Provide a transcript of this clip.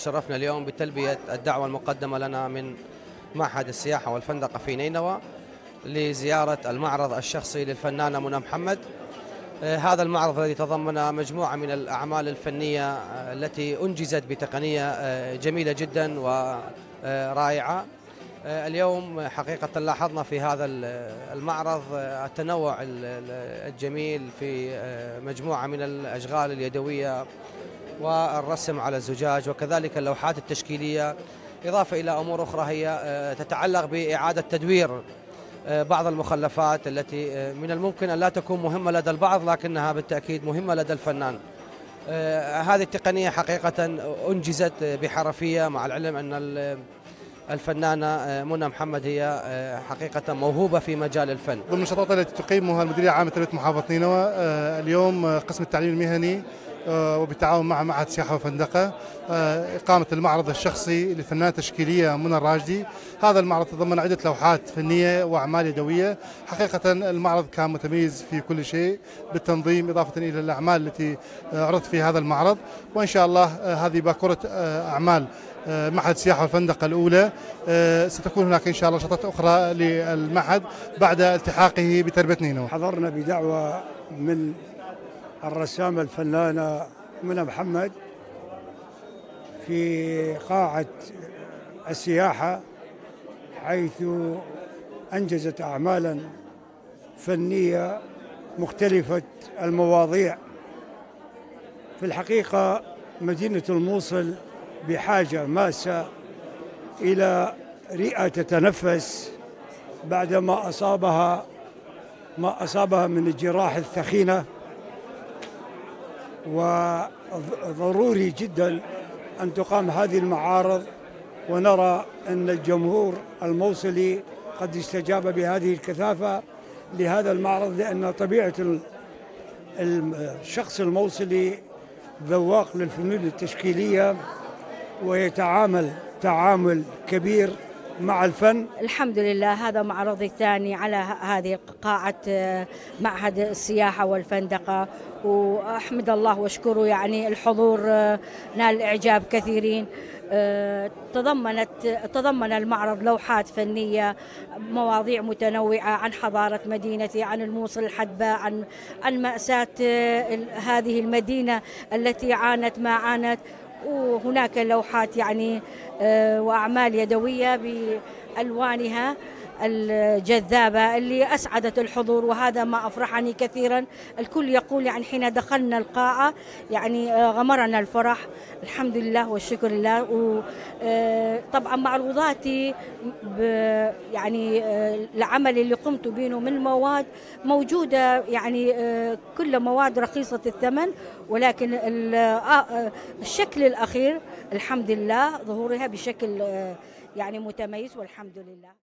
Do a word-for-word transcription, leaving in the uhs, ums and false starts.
تشرفنا اليوم بتلبية الدعوة المقدمة لنا من معهد السياحة والفندقة في نينوى لزيارة المعرض الشخصي للفنانة منى محمد. هذا المعرض الذي تضمن مجموعة من الأعمال الفنية التي أنجزت بتقنية جميلة جدا ورائعة. اليوم حقيقة لاحظنا في هذا المعرض التنوع الجميل في مجموعة من الأشغال اليدوية والرسم على الزجاج، وكذلك اللوحات التشكيلية، إضافة إلى أمور أخرى هي تتعلق بإعادة تدوير بعض المخلفات التي من الممكن أن لا تكون مهمة لدى البعض لكنها بالتأكيد مهمة لدى الفنان. هذه التقنية حقيقة أنجزت بحرفية، مع العلم أن الفنانة منى محمد هي حقيقة موهوبة في مجال الفن. ضمن النشاطات التي تقيمها المديرية العامة لتربية محافظة نينوى اليوم قسم التعليم المهني وبالتعاون مع معهد السياحة والفندقة إقامة المعرض الشخصي للفنانة التشكيلية منى الراجدي. هذا المعرض تضمن عدة لوحات فنية وأعمال يدوية. حقيقة المعرض كان متميز في كل شيء بالتنظيم، إضافة إلى الأعمال التي عرضت في هذا المعرض، وإن شاء الله هذه باكورة أعمال معهد السياحة والفندقة الأولى. ستكون هناك إن شاء الله نشاطات أخرى للمعهد بعد التحاقه بتربية نينوى. حضرنا بدعوة من الرسامة الفنانة منى محمد في قاعة السياحة، حيث أنجزت أعمالا فنية مختلفة المواضيع. في الحقيقة مدينة الموصل بحاجة ماسة إلى رئة تتنفس بعدما أصابها ما أصابها من الجراح الثخينة، وضروري جدا أن تقام هذه المعارض، ونرى أن الجمهور الموصلي قد استجاب بهذه الكثافة لهذا المعرض، لأن طبيعة الشخص الموصلي ذواق للفنون التشكيلية ويتعامل تعامل كبير مع الفن. الحمد لله، هذا معرضي الثاني على هذه قاعة معهد السياحة والفندقة، وأحمد الله واشكره، يعني الحضور نال إعجاب كثيرين. تضمنت تضمن المعرض لوحات فنية، مواضيع متنوعة عن حضارة مدينتي، عن الموصل الحدباء، عن عن مأساة هذه المدينة التي عانت ما عانت. وهناك لوحات يعني وأعمال يدوية بألوانها الجذابة اللي أسعدت الحضور، وهذا ما أفرحني كثيرا. الكل يقول يعني حين دخلنا القاعة يعني غمرنا الفرح، الحمد لله والشكر لله. وطبعا معروضاتي يعني العمل اللي قمت به من مواد موجودة، يعني كل مواد رخيصة الثمن، ولكن الشكل الأخير الحمد لله ظهورها بشكل يعني متميز والحمد لله.